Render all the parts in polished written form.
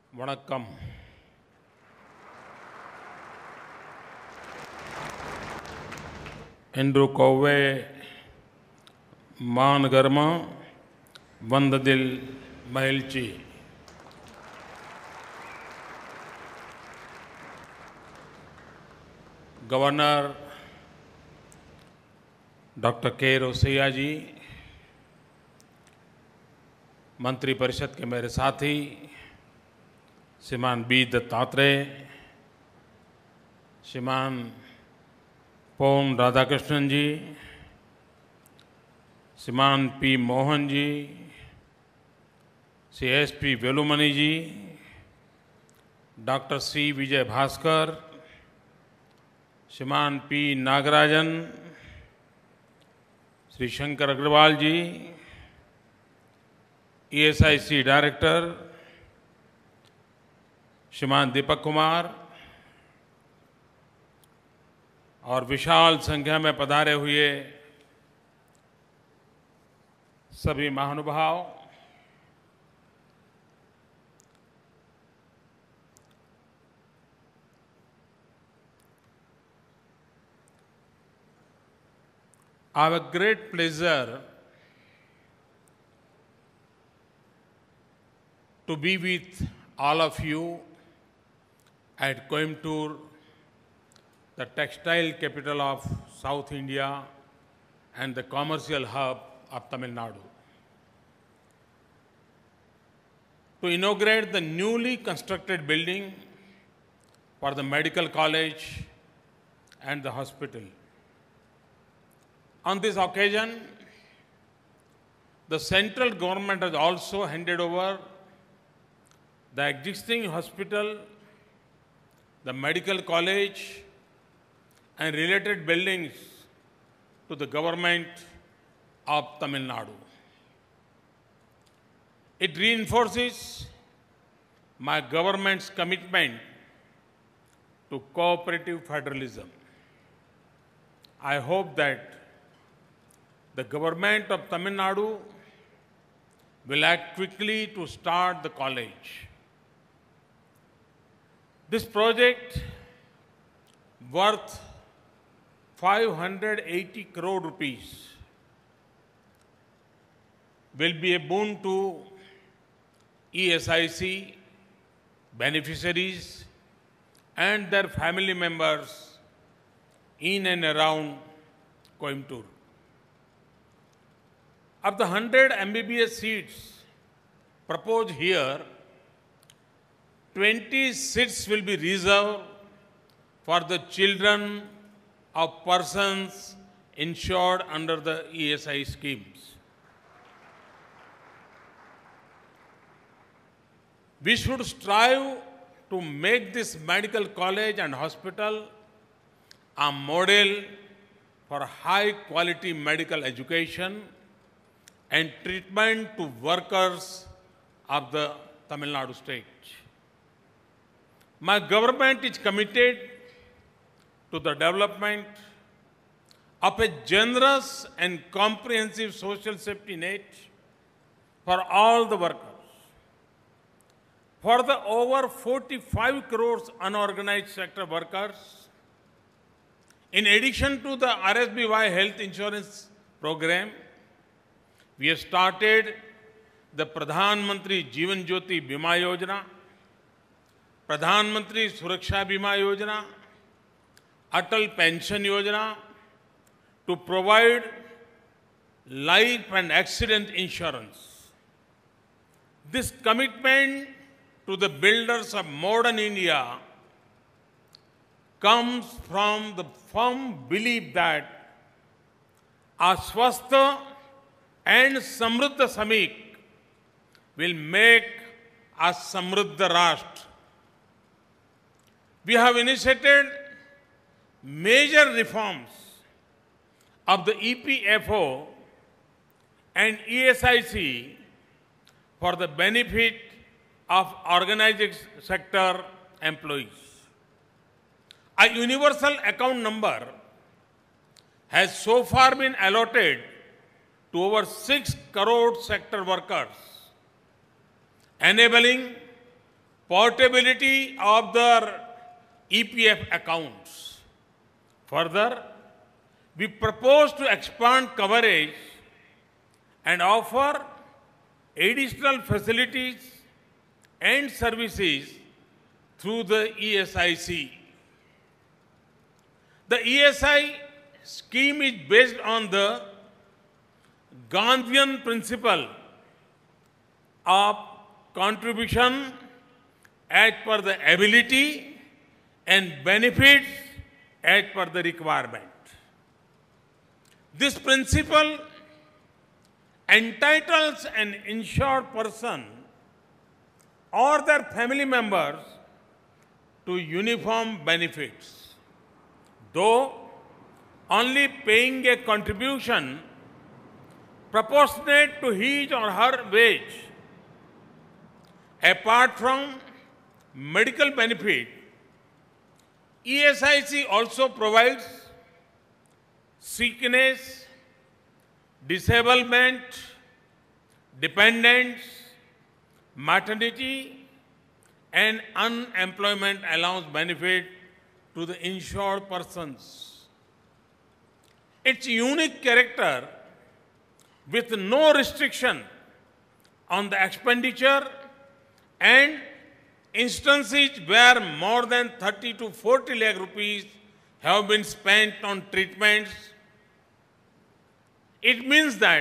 வணக்கம். இன்று கோவை மாநகரமா வந்ததில் மகிழ்ச்சி. गवर्नर डॉक्टर के रोसैया जी, मंत्रिपरिषद के मेरे साथी श्रीमान बी दत्तात्रेय, श्रीमान पोन Radhakrishnan ji, Shriman P Mohan ji, Shri S P Velumani ji, doctor C Vijay Bhaskar, Shriman P Nagarajan, Shri Shankar Agarwal ji, ESIC director Shriman Deepak Kumar और विशाल संख्या में पधारे हुए सभी महानुभाव, I have a great pleasure to be with all of you at Coimbatore, the textile capital of South India and the commercial hub of Tamil Nadu, to inaugurate the newly constructed building for the medical college and the hospital. On this occasion, the central government has also handed over the existing hospital, the medical college, and related buildings to the government of Tamil Nadu. It reinforces my government's commitment to cooperative federalism. I hope that the government of Tamil Nadu will act quickly to start the college. This project, worth 580 crore rupees, will be a boon to ESIC beneficiaries and their family members in and around Coimbatore. Of the 100 MBBS seats proposed here, 20 seats will be reserved for the children of persons insured under the ESI schemes. We should strive to make this medical college and hospital a model for high-quality medical education and treatment to workers of the Tamil Nadu state. My government is committed to the development of a generous and comprehensive social safety net for all the workers. For the over 45 crores unorganized sector workers, in addition to the RSBY health insurance program, we have started the Pradhan Mantri Jeevan Jyoti Bima Yojana, Pradhan Mantri Suraksha Bima Yojana, Atal Pension Yojana to provide life and accident insurance. This commitment to the builders of modern India comes from the firm belief that a swastha and Samruddha Samik will make a Samruddha Rashtra. We have initiated major reforms of the EPFO and ESIC for the benefit of organized sector employees. A universal account number has so far been allotted to over 6 crore sector workers, enabling portability of their EPF accounts. Further, we propose to expand coverage and offer additional facilities and services through the ESIC. The ESI scheme is based on the Gandhian principle of contribution as per the ability and benefits as per the requirement. This principle entitles an insured person or their family members to uniform benefits, though only paying a contribution proportionate to his or her wage. Apart from medical benefit, ESIC also provides sickness, disablement, dependence, maternity, and unemployment allowance benefit to the insured persons. Its unique character, with no restriction on the expenditure and instances where more than 30 to 40 lakh rupees have been spent on treatments. It means that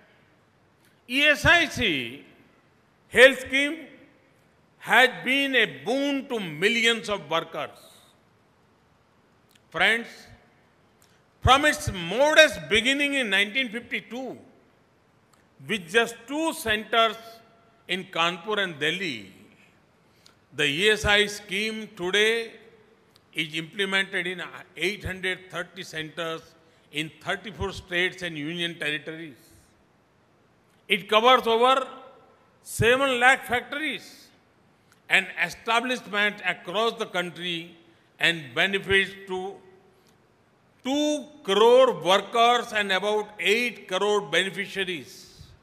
ESIC health scheme has been a boon to millions of workers. Friends, from its modest beginning in 1952, with just 2 centers in Kanpur and Delhi, the ESI scheme today is implemented in 830 centers in 34 states and union territories. It covers over 7 lakh factories and establishments across the country and benefits to 2 crore workers and about 8 crore beneficiaries.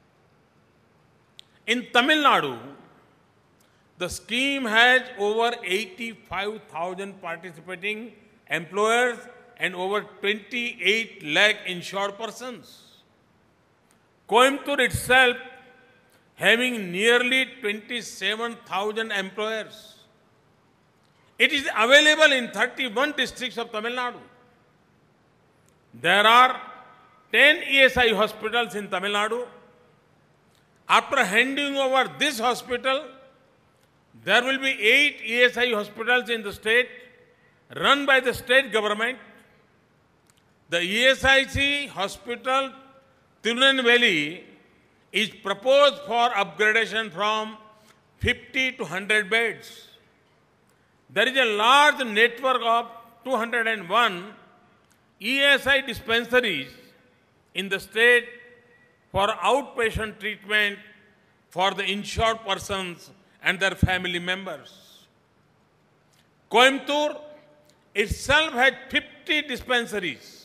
In Tamil Nadu, the scheme has over 85,000 participating employers and over 28 lakh insured persons. Coimbatore itself having nearly 27,000 employers. It is available in 31 districts of Tamil Nadu. There are 10 ESI hospitals in Tamil Nadu. After handing over this hospital, there will be 8 ESI hospitals in the state run by the state government. The ESIC hospital, Tirunelveli, is proposed for upgradation from 50 to 100 beds. There is a large network of 201 ESI dispensaries in the state for outpatient treatment for the insured persons and their family members. Coimbatore itself has 50 dispensaries.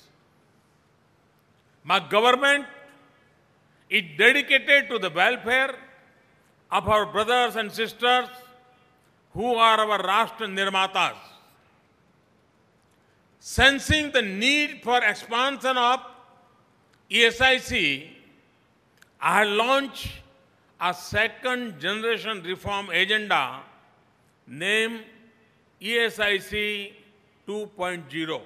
My government is dedicated to the welfare of our brothers and sisters who are our Rashtra Nirmatas. Sensing the need for expansion of ESIC, I have launched a second generation reform agenda named ESIC 2.0.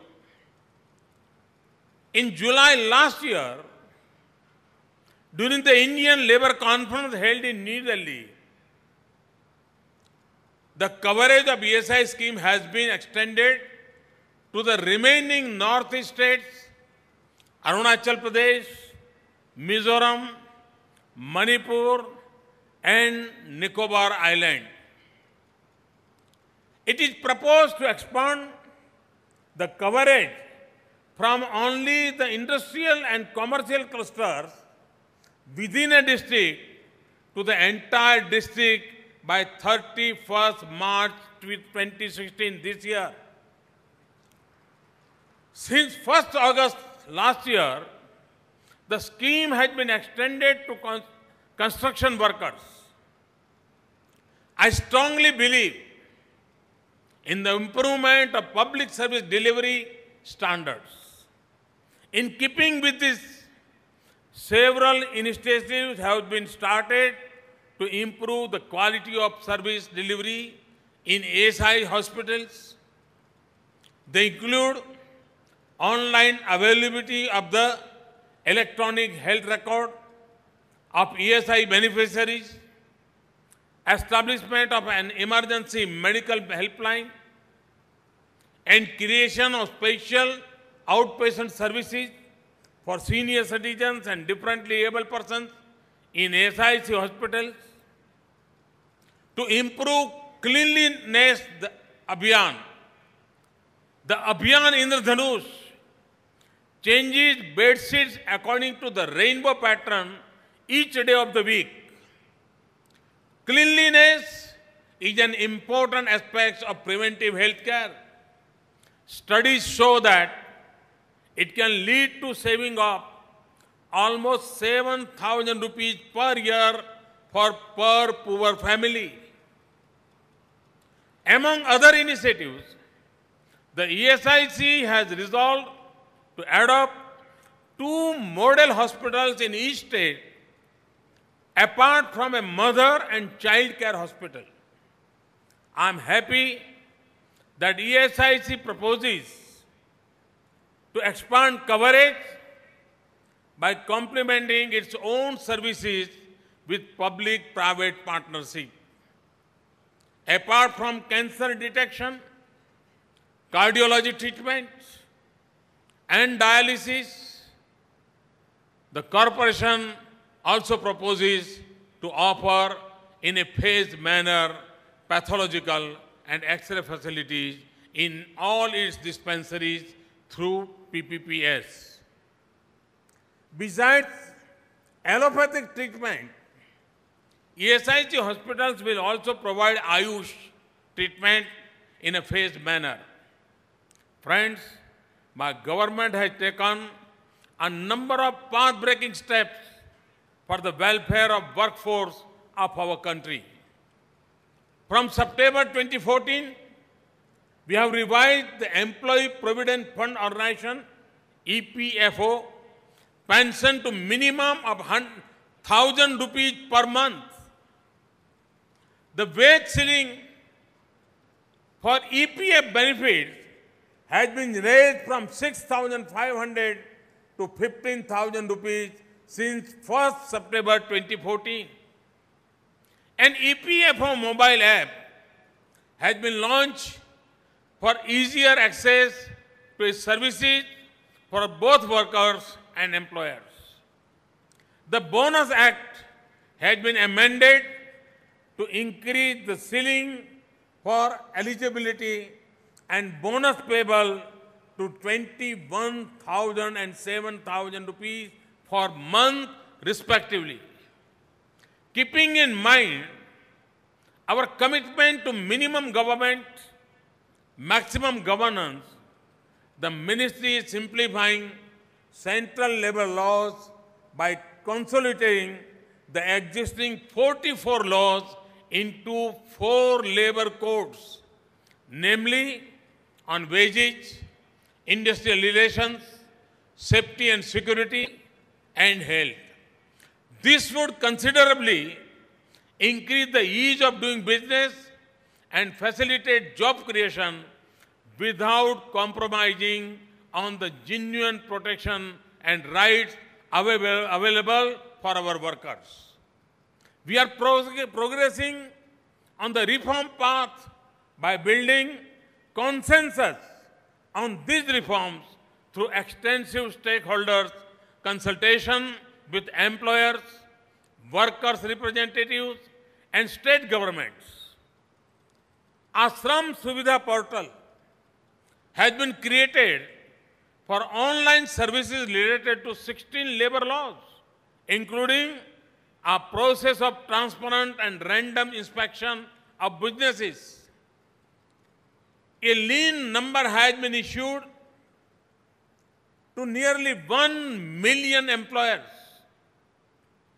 In July last year, during the Indian Labour Conference held in New Delhi, the coverage of ESI scheme has been extended to the remaining northeast states, Arunachal Pradesh, Mizoram, Manipur, and Nicobar Island. It is proposed to expand the coverage from only the industrial and commercial clusters within a district to the entire district by 31st March 2016 this year. Since 1st August last year, the scheme has been extended to construction workers. I strongly believe in the improvement of public service delivery standards. In keeping with this, several initiatives have been started to improve the quality of service delivery in ASI hospitals. They include online availability of the electronic health record of ESI beneficiaries, establishment of an emergency medical helpline, and creation of special outpatient services for senior citizens and differently able persons in SIC hospitals. To improve cleanliness Abhiyan, the Abhiyan Indradhanush changes bed sheets according to the rainbow pattern each day of the week. Cleanliness is an important aspect of preventive health care. Studies show that it can lead to saving of almost 7,000 rupees per year per poor family. Among other initiatives, the ESIC has resolved to adopt 2 model hospitals in each state apart from a mother and child care hospital. I am happy that ESIC proposes to expand coverage by complementing its own services with public-private partnership. Apart from cancer detection, cardiology treatments, and dialysis, the corporation also proposes to offer in a phased manner pathological and X-ray facilities in all its dispensaries through PPPS. Besides allopathic treatment, ESIC hospitals will also provide Ayush treatment in a phased manner. Friends, my government has taken a number of path-breaking steps for the welfare of workforce of our country. From September 2014, we have revised the Employee Provident Fund Organization, EPFO, pension to minimum of 1,000 rupees per month. The wage ceiling for EPF benefits has been raised from 6,500 to 15,000 rupees since 1st September 2014. An EPFO mobile app has been launched for easier access to its services for both workers and employers. The Bonus Act has been amended to increase the ceiling for eligibility and bonus payable to 21,000 and 7,000 rupees per month respectively. Keeping in mind our commitment to minimum government, maximum governance, the ministry is simplifying central labor laws by consolidating the existing 44 laws into 4 labor codes, namely on wages, industrial relations, safety and security, and health. This would considerably increase the ease of doing business and facilitate job creation without compromising on the genuine protection and rights available for our workers. We are progressing on the reform path by building consensus on these reforms through extensive stakeholders consultation with employers, workers' representatives, and state governments. Ashram Suvidha portal has been created for online services related to 16 labor laws, including a process of transparent and random inspection of businesses. A lean number has been issued to nearly 1 million employers,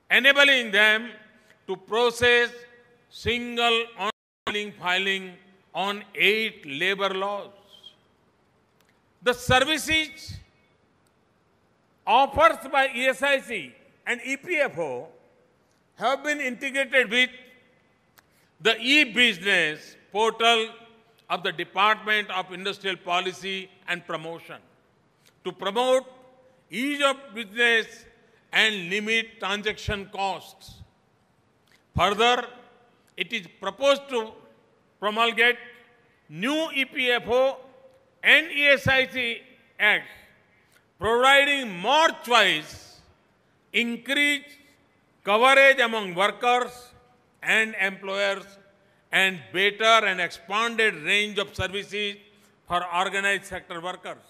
enabling them to process single online filing on 8 labor laws. The services offered by ESIC and EPFO have been integrated with the e-business portal of the Department of Industrial Policy and Promotion to promote ease of business and limit transaction costs. Further, it is proposed to promulgate new EPFO and ESIC Acts, providing more choice, increased coverage among workers and employers, and better and expanded range of services for organized sector workers.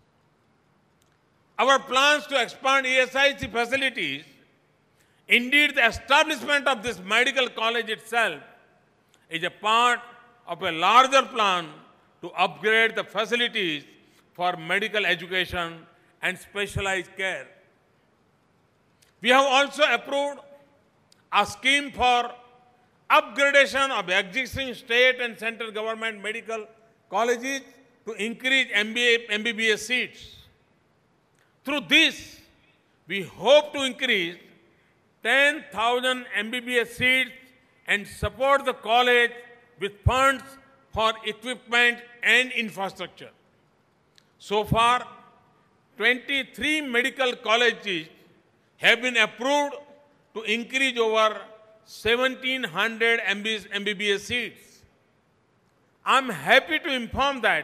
Our plans to expand ESIC facilities, indeed the establishment of this medical college itself, is a part of a larger plan to upgrade the facilities for medical education and specialized care. We have also approved a scheme for upgradation of existing state and central government medical colleges to increase MBBS seats. Through this, we hope to increase 10,000 MBBS seats and support the college with funds for equipment and infrastructure. So far, 23 medical colleges have been approved to increase over 1,700 MBBS seats. I'm happy to inform that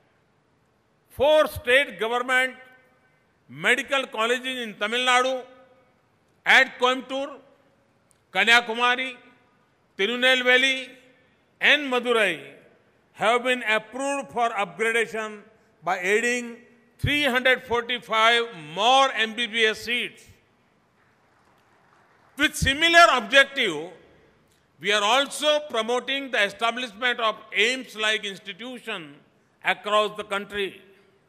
4 state government medical colleges in Tamil Nadu, at Coimbatore, Kanyakumari, Tirunelveli, and Madurai have been approved for upgradation by adding 345 more MBBS seats. With similar objective, we are also promoting the establishment of AIIMS-like institutions across the country.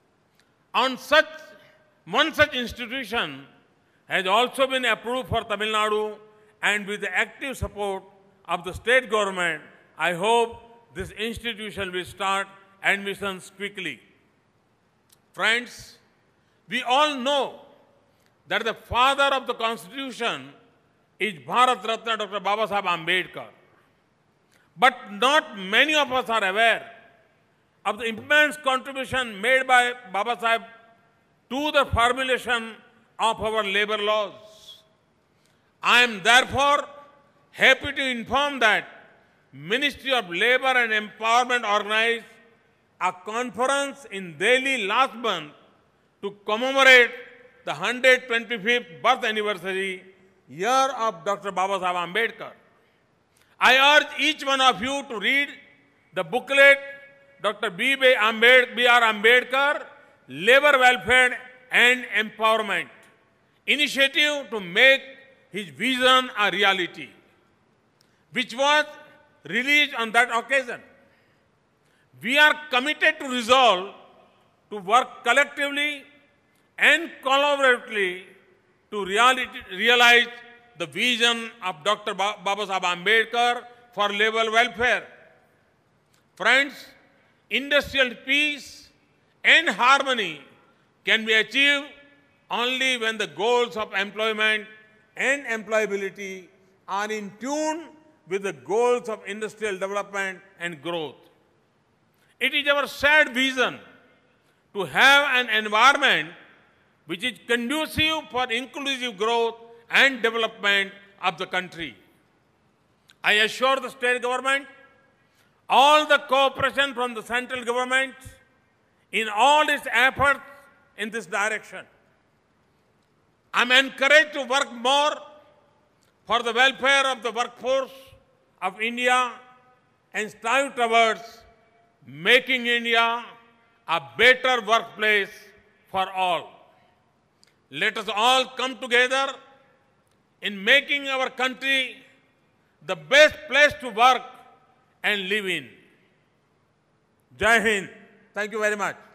One such institution has also been approved for Tamil Nadu, and with the active support of the state government, I hope this institution will start admissions quickly. Friends, we all know that the father of the Constitution is Bharat Ratna Dr. Babasaheb Ambedkar. But not many of us are aware of the immense contribution made by Babasaheb to the formulation of our labor laws. I am therefore happy to inform that Ministry of Labor and Empowerment organized a conference in Delhi last month to commemorate the 125th birth anniversary year of Dr. Babasaheb Ambedkar. I urge each one of you to read the booklet Dr. B.R. Ambedkar, Labor Welfare and Empowerment, initiative to make his vision a reality, which was released on that occasion. We are committed to resolve to work collectively and collaboratively to realize the vision of Dr. Babasaheb Ambedkar for labor welfare. Friends, industrial peace and harmony can be achieved only when the goals of employment and employability are in tune with the goals of industrial development and growth. It is our shared vision to have an environment which is conducive for inclusive growth and development of the country. I assure the state government all the cooperation from the central government in all its efforts in this direction. I am encouraged to work more for the welfare of the workforce of India and strive towards making India a better workplace for all. Let us all come together in making our country the best place to work and live in. Jai Hind. Thank you very much.